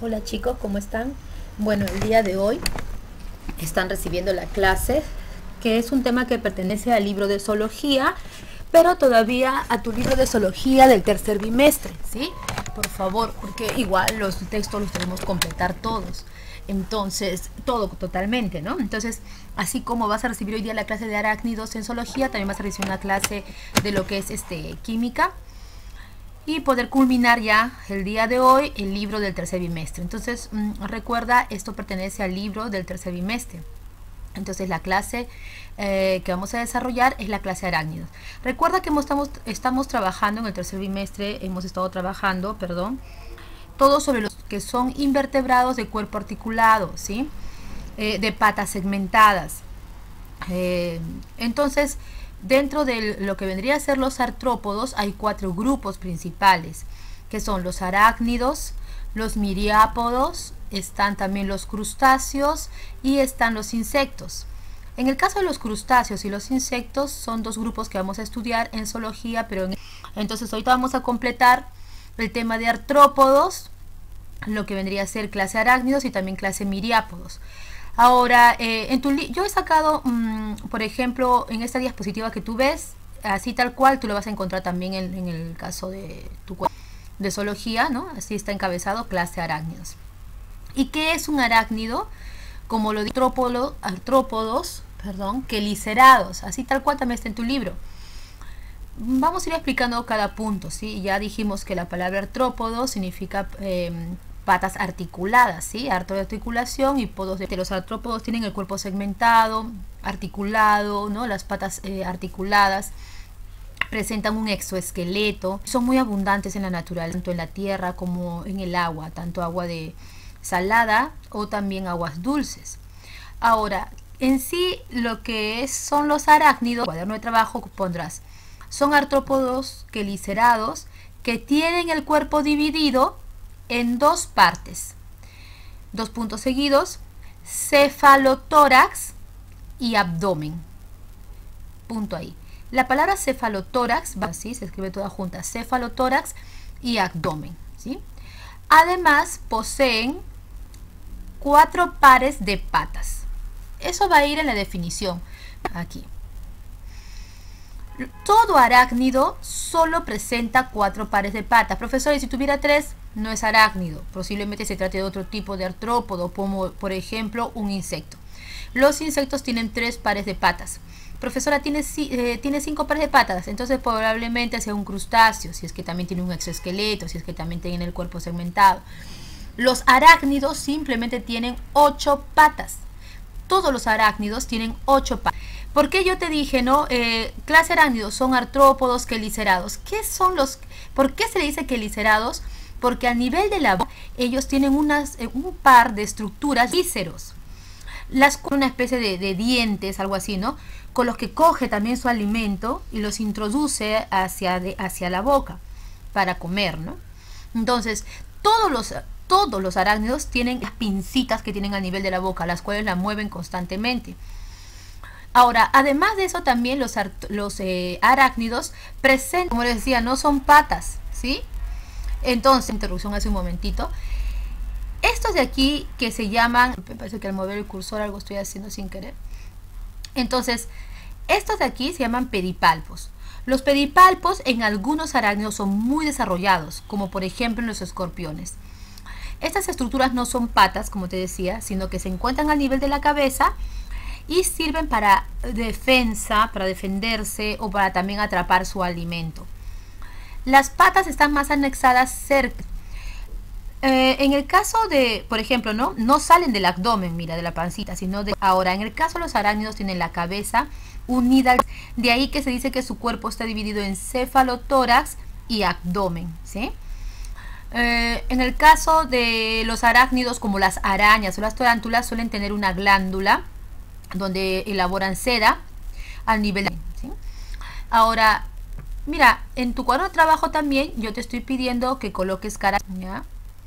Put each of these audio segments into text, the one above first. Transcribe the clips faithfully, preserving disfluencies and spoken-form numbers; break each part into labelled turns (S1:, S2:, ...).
S1: Hola chicos, ¿cómo están? Bueno, el día de hoy están recibiendo la clase, que es un tema que pertenece al libro de zoología, pero todavía a tu libro de zoología del tercer bimestre, ¿sí? Por favor, porque igual los textos los tenemos que completar todos. Entonces, todo totalmente, ¿no? Entonces, así como vas a recibir hoy día la clase de arácnidos en zoología, también vas a recibir una clase de lo que es este química, y poder culminar ya el día de hoy el libro del tercer bimestre. Entonces mmm, recuerda, esto pertenece al libro del tercer bimestre. Entonces la clase eh, que vamos a desarrollar es la clase arácnidos. Recuerda que estamos, estamos trabajando en el tercer bimestre, hemos estado trabajando, perdón, todo sobre los que son invertebrados de cuerpo articulado, ¿sí? Eh, de patas segmentadas. Eh, entonces, dentro de lo que vendría a ser los artrópodos hay cuatro grupos principales, que son los arácnidos, los miriápodos, están también los crustáceos y están los insectos. En el caso de los crustáceos y los insectos son dos grupos que vamos a estudiar en zoología, pero en... entonces ahorita vamos a completar el tema de artrópodos, lo que vendría a ser clase arácnidos y también clase miriápodos. Ahora, eh, en tu yo he sacado, mmm, por ejemplo, en esta diapositiva que tú ves, así tal cual, tú lo vas a encontrar también en, en el caso de tu de zoología, ¿no? Así está encabezado, clase arácnidos. ¿Y qué es un arácnido? Como lo digo, artrópodo, artrópodos, perdón, quelicerados, así tal cual también está en tu libro. Vamos a ir explicando cada punto, ¿sí? Ya dijimos que la palabra artrópodo significa... Eh, patas articuladas, ¿sí? Arto de articulación y podos de los artrópodos tienen el cuerpo segmentado, articulado, ¿no? Las patas eh, articuladas presentan un exoesqueleto, son muy abundantes en la naturaleza, tanto en la tierra como en el agua, tanto agua de salada o también aguas dulces. Ahora, en sí lo que es, son los arácnidos, cuaderno de trabajo pondrás, son artrópodos quelicerados que tienen el cuerpo dividido en dos partes, dos puntos seguidos, cefalotórax y abdomen. Punto ahí. La palabra cefalotórax, así se escribe toda junta, cefalotórax y abdomen, ¿sí? Además, poseen cuatro pares de patas. Eso va a ir en la definición aquí. Todo arácnido solo presenta cuatro pares de patas. Profesor, y si tuviera tres, no es arácnido. Posiblemente se trate de otro tipo de artrópodo, como por ejemplo un insecto. Los insectos tienen tres pares de patas. Profesora, tiene, eh, tiene cinco pares de patas, entonces probablemente sea un crustáceo, si es que también tiene un exoesqueleto, si es que también tiene el cuerpo segmentado. Los arácnidos simplemente tienen ocho patas. Todos los arácnidos tienen ocho patas. ¿Por qué yo te dije, no? Eh, clase arácnidos son artrópodos quelicerados. ¿Qué son los? ¿Por qué se le dice quelicerados? Porque a nivel de la boca ellos tienen unas, eh, un par de estructuras vísceros. Las una especie de, de dientes, algo así, ¿no? Con los que coge también su alimento y los introduce hacia, de, hacia la boca para comer, ¿no? Entonces, todos los, todos los arácnidos tienen las pincitas que tienen a nivel de la boca, las cuales la mueven constantemente. Ahora, además de eso, también los, los eh, arácnidos presentan, como les decía, no son patas, ¿sí? Entonces, interrupción hace un momentito. Estos de aquí que se llaman, me parece que al mover el cursor algo estoy haciendo sin querer. Entonces, estos de aquí se llaman pedipalpos. Los pedipalpos en algunos arácnidos son muy desarrollados, como por ejemplo en los escorpiones. Estas estructuras no son patas, como te decía, sino que se encuentran al nivel de la cabeza y sirven para defensa, para defenderse o para también atrapar su alimento. Las patas están más anexadas cerca. Eh, en el caso de, por ejemplo, ¿no? No salen del abdomen, mira, de la pancita, sino de... Ahora, en el caso de los arácnidos tienen la cabeza unida, de ahí que se dice que su cuerpo está dividido en cefalotórax y abdomen, ¿sí? Eh, en el caso de los arácnidos, como las arañas o las tarántulas, suelen tener una glándula donde elaboran seda al nivel de, ¿sí? Ahora, mira, en tu cuadro de trabajo también yo te estoy pidiendo que coloques cara, ¿ya?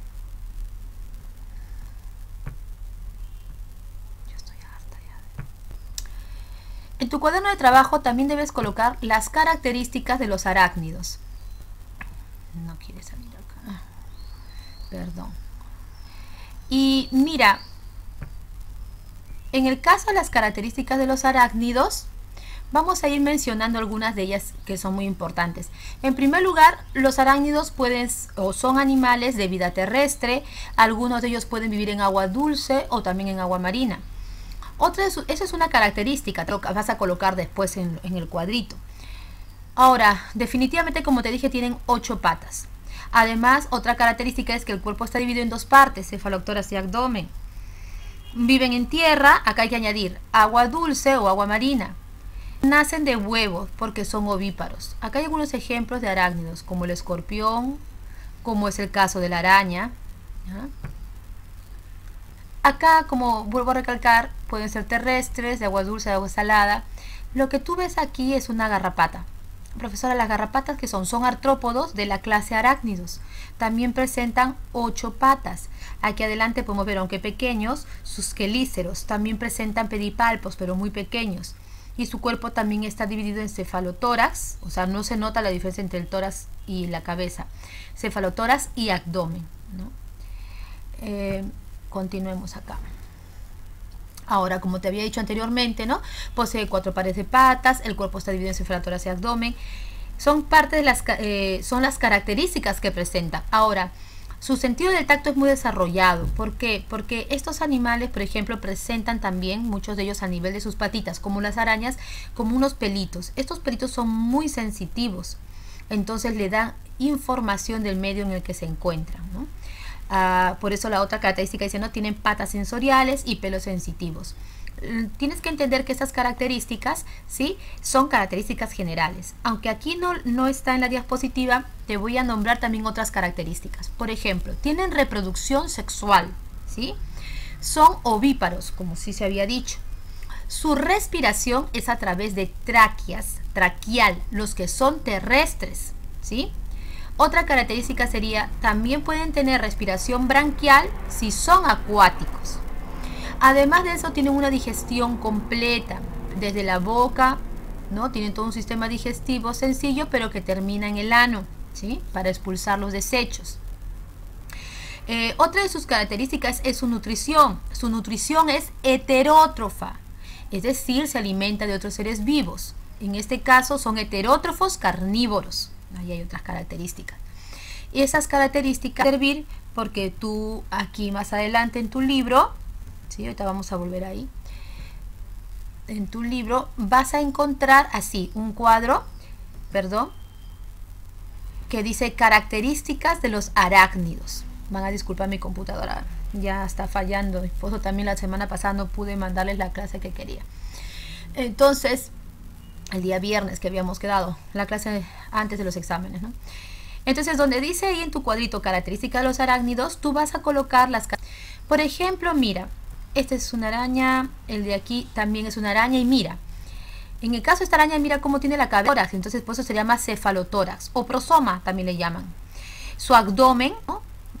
S1: Yo estoy harta ya. En tu cuaderno de trabajo también debes colocar las características de los arácnidos. No quiere salir acá. Perdón. Y mira, en el caso de las características de los arácnidos, vamos a ir mencionando algunas de ellas que son muy importantes. En primer lugar, los arácnidos pueden o son animales de vida terrestre. Algunos de ellos pueden vivir en agua dulce o también en agua marina. Otra, esa es una característica, te lo vas a colocar después en, en el cuadrito. Ahora, definitivamente, como te dije, tienen ocho patas. Además, otra característica es que el cuerpo está dividido en dos partes, cefalotórax y abdomen. Viven en tierra, acá hay que añadir agua dulce o agua marina. Nacen de huevos porque son ovíparos. Acá hay algunos ejemplos de arácnidos, como el escorpión, como es el caso de la araña. ¿Ya? Acá, como vuelvo a recalcar, pueden ser terrestres, de agua dulce, de agua salada. Lo que tú ves aquí es una garrapata. Profesora, las garrapatas que son, son artrópodos de la clase arácnidos. También presentan ocho patas. Aquí adelante podemos ver, aunque pequeños, sus quelíceros. También presentan pedipalpos, pero muy pequeños. Y su cuerpo también está dividido en cefalotórax, o sea, no se nota la diferencia entre el tórax y la cabeza. Cefalotórax y abdomen, ¿no? Eh, continuemos acá. Ahora, como te había dicho anteriormente, ¿no? Posee cuatro pares de patas, el cuerpo está dividido en cefalotórax y abdomen. Son parte de las, eh, son las características que presenta. Ahora, su sentido del tacto es muy desarrollado. ¿Por qué? Porque estos animales, por ejemplo, presentan también, muchos de ellos a nivel de sus patitas, como las arañas, como unos pelitos. Estos pelitos son muy sensitivos, entonces le dan información del medio en el que se encuentran, ¿no? Uh, por eso la otra característica dice, no tienen patas sensoriales y pelos sensitivos. Tienes que entender que estas características, ¿sí?, son características generales. Aunque aquí no, no está en la diapositiva, te voy a nombrar también otras características. Por ejemplo, tienen reproducción sexual, ¿sí? Son ovíparos, como sí se había dicho. Su respiración es a través de tráqueas, traqueal, los que son terrestres, ¿sí? Otra característica sería, también pueden tener respiración branquial si son acuáticos. Además de eso, tienen una digestión completa, desde la boca, ¿no? Tienen todo un sistema digestivo sencillo, pero que termina en el ano, ¿sí?, para expulsar los desechos. Eh, otra de sus características es su nutrición. Su nutrición es heterótrofa, es decir, se alimenta de otros seres vivos. En este caso son heterótrofos carnívoros. Ahí hay otras características. Y esas características servir porque tú aquí más adelante en tu libro, ¿sí?, ahorita vamos a volver ahí, en tu libro vas a encontrar así un cuadro, perdón, que dice características de los arácnidos. Van a disculpar, mi computadora ya está fallando. Mi esposo también la semana pasada no pude mandarles la clase que quería. Entonces, el día viernes que habíamos quedado, la clase antes de los exámenes, ¿no? Entonces, donde dice ahí en tu cuadrito características de los arácnidos, tú vas a colocar las... Por ejemplo, mira, esta es una araña, el de aquí también es una araña, y mira, en el caso de esta araña, mira cómo tiene la cabeza, entonces por eso se llama cefalotórax, o prosoma también le llaman. Su abdomen, ¿no?,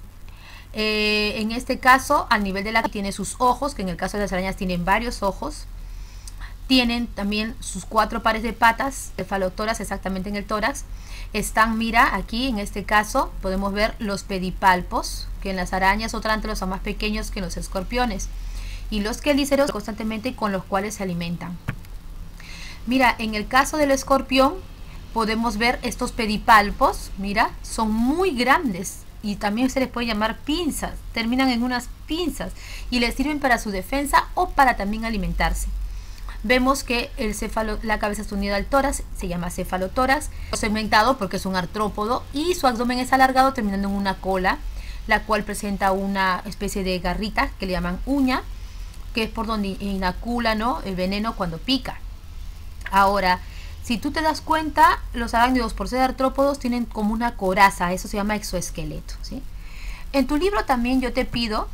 S1: eh, en este caso, al nivel de la tiene sus ojos, que en el caso de las arañas tienen varios ojos. Tienen también sus cuatro pares de patas, cefalotórax exactamente en el tórax. Están, mira, aquí en este caso podemos ver los pedipalpos, que en las arañas o tarántulas son más pequeños que en los escorpiones. Y los quelíceros constantemente con los cuales se alimentan. Mira, en el caso del escorpión podemos ver estos pedipalpos, mira, son muy grandes. Y también se les puede llamar pinzas, terminan en unas pinzas y les sirven para su defensa o para también alimentarse. Vemos que el cefalo, la cabeza está unida al tórax, se llama cefalotórax, segmentado porque es un artrópodo, y su abdomen es alargado terminando en una cola, la cual presenta una especie de garrita que le llaman uña, que es por donde inocula, ¿no?, el veneno cuando pica. Ahora, si tú te das cuenta, los arácnidos, por ser artrópodos, tienen como una coraza, eso se llama exoesqueleto, ¿sí? En tu libro también yo te pido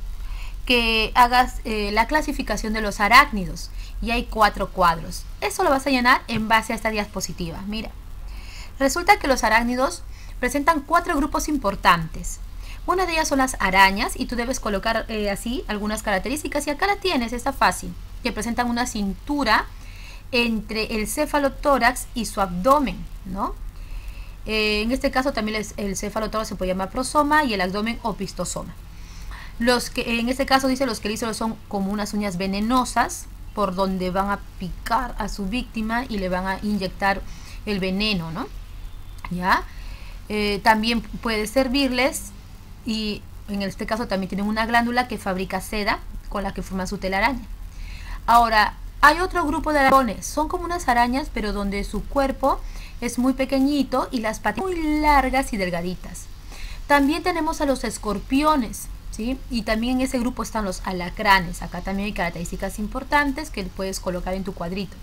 S1: que hagas eh, la clasificación de los arácnidos, y hay cuatro cuadros. Eso lo vas a llenar en base a esta diapositiva. Mira, resulta que los arácnidos presentan cuatro grupos importantes. Una de ellas son las arañas, y tú debes colocar eh, así algunas características, y acá la tienes, está fácil, que presentan una cintura entre el cefalotórax y su abdomen, ¿no? Eh, en este caso también es, el cefalotórax se puede llamar prosoma y el abdomen opistosoma. Los que, en este caso dice, los quelíceros son como unas uñas venenosas por donde van a picar a su víctima y le van a inyectar el veneno, ¿no? ¿Ya? Eh, también puede servirles, y en este caso también tienen una glándula que fabrica seda con la que forman su telaraña. Ahora, hay otro grupo de arañones, son como unas arañas, pero donde su cuerpo es muy pequeñito y las patas muy largas y delgaditas. También tenemos a los escorpiones, ¿sí? Y también en ese grupo están los alacranes. Acá también hay características importantes que puedes colocar en tu cuadrito.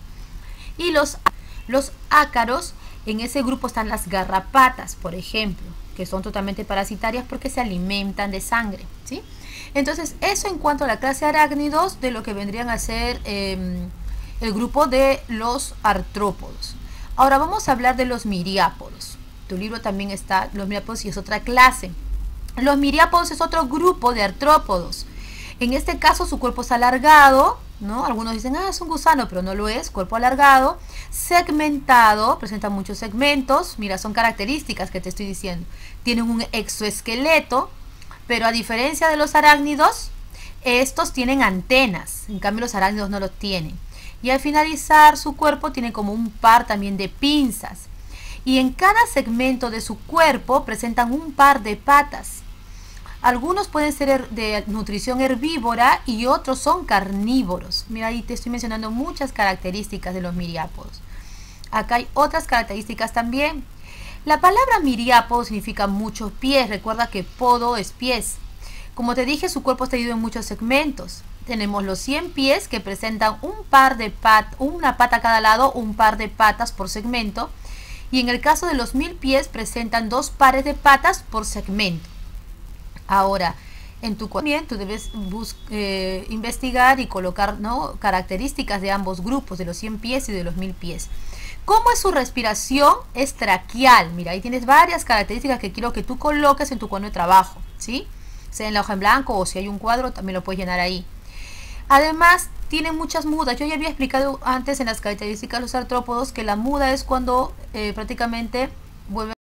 S1: Y los, los ácaros, en ese grupo están las garrapatas, por ejemplo, que son totalmente parasitarias porque se alimentan de sangre, ¿sí? Entonces, eso en cuanto a la clase arácnidos, de lo que vendrían a ser eh, el grupo de los artrópodos. Ahora vamos a hablar de los miriápodos. Tu libro también está, los miriápodos, y es otra clase. Los miriápodos es otro grupo de artrópodos. En este caso su cuerpo es alargado, ¿no? Algunos dicen, ah, es un gusano, pero no lo es. Cuerpo alargado, segmentado, presenta muchos segmentos. Mira, son características que te estoy diciendo. Tienen un exoesqueleto, pero a diferencia de los arácnidos, estos tienen antenas. En cambio los arácnidos no lo tienen. Y al finalizar su cuerpo tiene como un par también de pinzas. Y en cada segmento de su cuerpo presentan un par de patas. Algunos pueden ser de nutrición herbívora y otros son carnívoros. Mira, ahí te estoy mencionando muchas características de los miriápodos. Acá hay otras características también. La palabra miriápodo significa muchos pies. Recuerda que podo es pies. Como te dije, su cuerpo está dividido en muchos segmentos. Tenemos los cien pies, que presentan un par de patas, una pata a cada lado, un par de patas por segmento. Y en el caso de los mil pies presentan dos pares de patas por segmento. Ahora, en tu también tú debes eh, investigar y colocar, ¿no?, características de ambos grupos, de los cien pies y de los mil pies. ¿Cómo es su respiración? Es traqueal. Mira, ahí tienes varias características que quiero que tú coloques en tu cuaderno de trabajo, ¿sí? Sea en la hoja en blanco o si hay un cuadro, también lo puedes llenar ahí. Además, tienen muchas mudas. Yo ya había explicado antes en las características de los artrópodos que la muda es cuando eh, prácticamente vuelve